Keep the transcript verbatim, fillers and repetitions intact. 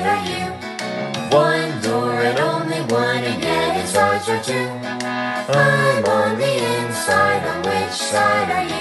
are you? One door and only one, and yet its odds are two. I'm on the inside, on which side are you?